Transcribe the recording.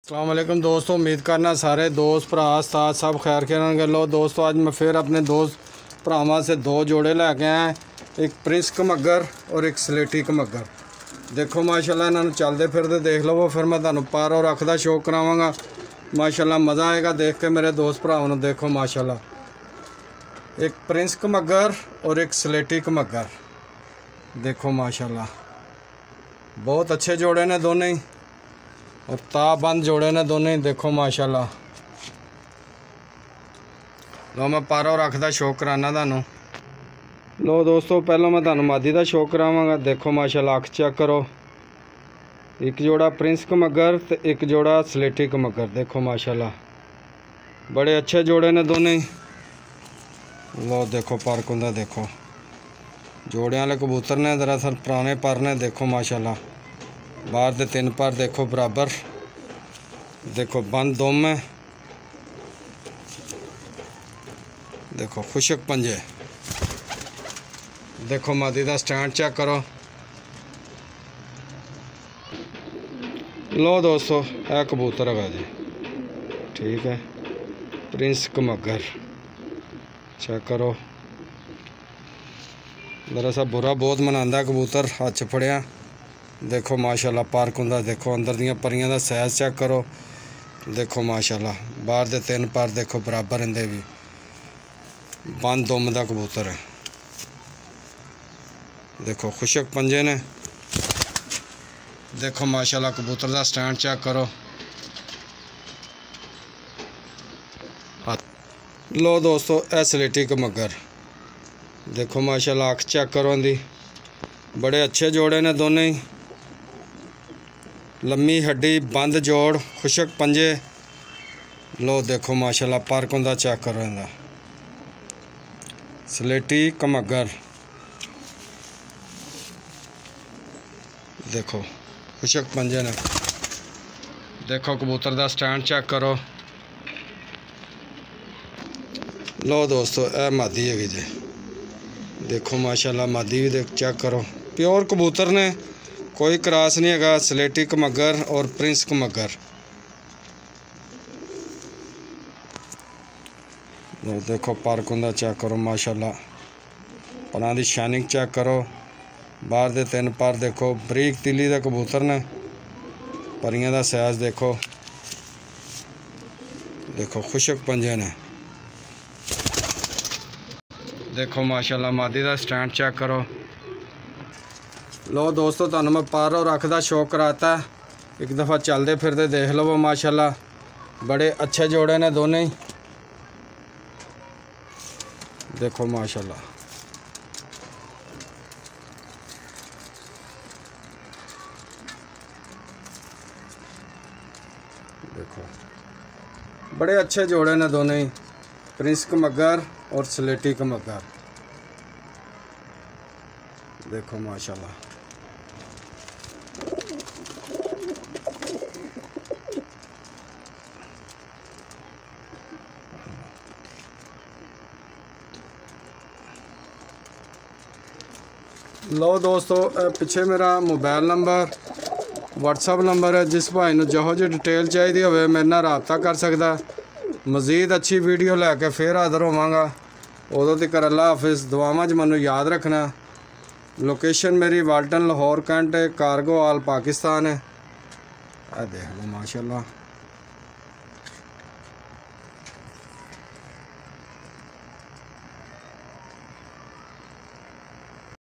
अस्सलाम वालेकुम दोस्तों, उम्मीद करना सारे दोस्त भरा साथ सब खैर खेन लो। दोस्तों आज मैं फिर अपने दोस्त भरावां से दो जोड़े लैके आए, एक प्रिंस कमगर और एक स्लेटी कमगर। देखो माशाल्लाह इन्होंने चलते फिरते देख लो, फिर मैं तुहानू पर और अख का शौक करावांगा। माशाल्लाह मज़ा आएगा देख के मेरे दोस्त भरावां। देखो माशाल्लाह एक प्रिंस कमगर और एक स्लेटी कमगर। देखो माशाल्लाह बहुत अच्छे जोड़े ने दोनों ही, और ताबंद जोड़े ने दोनों ही। देखो माशाल्लाह लो मैं पर और अख का शौक कराना थानू। लो दोस्तों पहलों मैं थानू मादी का शौक करावांगा। देखो माशाल्लाह अख चेक करो, एक जोड़ा प्रिंस कमगर तो एक जोड़ा स्लेटी कमगर। देखो माशाल्लाह बड़े अच्छे जोड़े ने दोनों ही। लो देखो पर कुंदा, देखो जोड़े वाले कबूतर ने, दरअसल पुराने पर ने। देखो माशाल्लाह बाहर दे तीन पर देखो बराबर। देखो बंद दुम है, देखो खुशक पंजे। देखो मादी का स्टैंड चेक करो। लो दोस्तों यह कबूतर है जी, ठीक है, प्रिंस कमगर चेक करो। दरअसल बुरा बहुत मनांदा कबूतर, हाथ च फड़िया। देखो माशाल्लाह पर कुंदा, देखो अंदर दियां परियां दा साइज चेक करो। देखो माशाल्लाह बाहर दे तीन पर देखो बराबर इंदे भी। बंद दुम दा कबूतर है। देखो खुशक पंजे ने। देखो माशाल्लाह कबूतर दा स्टैंड चेक करो। लो दोस्तों ए स्लेटी कमगर। देखो माशाल्लाह अख चेक करो इंदी, बड़े अच्छे जोड़े ने दोनों ही। लम्मी हड्डी, बंद जोड़, खुशक पंजे। लो देखो माशाल्लाह पर कुंदा चेक करो इंदा, स्लेटी कमगर। देखो खुशक पंजे ने। देखो कबूतर दा स्टैंड चेक करो। लो दोस्तों यह मादी है जी। देखो माशाल्लाह मादी भी देख चेक करो, प्योर कबूतर ने, कोई क्रॉस नहीं है। स्लेटी कमगर और प्रिंस कमगर। देखो पर कुंदा चेक करो माशाल्लाह, परां दी शाइनिंग चेक करो। बाहर दे तीन पर देखो बरीक तिली दे कबूतर ने, परियां दा साइज देखो। देखो खुशक पंजे ने। देखो माशाल्लाह मादी का स्टैंड चेक करो। लो दोस्तों तुहानू मैं पर और अख का शौक कराता, एक दफ़ा चलते फिरते देख लो। माशाल्लाह बड़े अच्छे जोड़े ने दोनों ही। देखो माशाल्लाह देखो बड़े अच्छे जोड़े ने दोनों ही, प्रिंस कमगर और स्लेटी कमगर। देखो माशाल्लाह लो दोस्तों पिछे मेरा मोबाइल नंबर, व्हाट्सअप नंबर है। जिस भाई नूं जो जी डिटेल चाहिए हो मेरे नाल राबता कर सकता। मज़ीद अच्छी वीडियो लैके फिर हाज़र होवांगा। उदों तक अल्लाह हाफिज़। दुआवां च मैनूं याद रखना। लोकेशन मेरी Walton, Lahore, cantt, cargo, all Pakistan है। देख लो माशाल्लाह।